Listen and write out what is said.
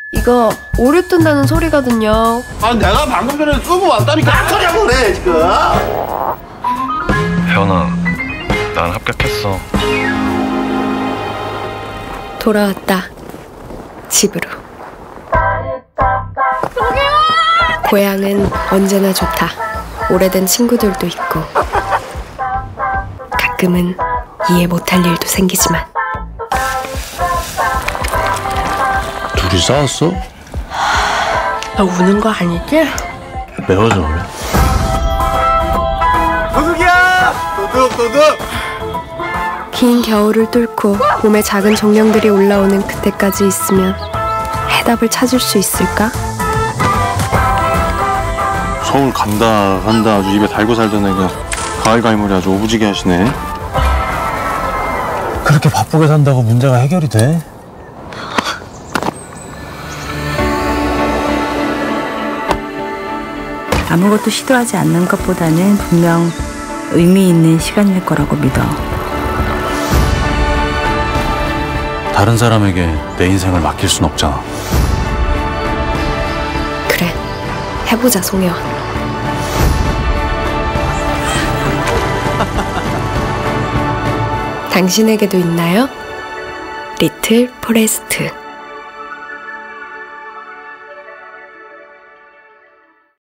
이거 오류 뜬다는 소리거든요. 아, 내가 방금 전에 쓰고 왔다니까 소리 하고 그래 지금. 혜원아, 난 합격했어. 돌아왔다. 집으로. 고향은 언제나 좋다. 오래된 친구들도 있고 가끔은 이해 못할 일도 생기지만. 둘이 싸웠어? 너 우는 거 아니지? 매워서 그래. 도둑이야! 도둑! 긴 겨울을 뚫고 봄의 작은 정령들이 올라오는 그때까지 있으면 해답을 찾을 수 있을까? 서울 간다 아주 입에 달고 살던 애가 가을갈물이 아주 오부지게 하시네. 그렇게 바쁘게 산다고 문제가 해결이 돼? 아무것도 시도하지 않는 것보다는 분명 의미 있는 시간일 거라고 믿어. 다른 사람에게 내 인생을 맡길 순 없잖아. 그래, 해보자 송혜원. 당신에게도 있나요? 리틀 포레스트.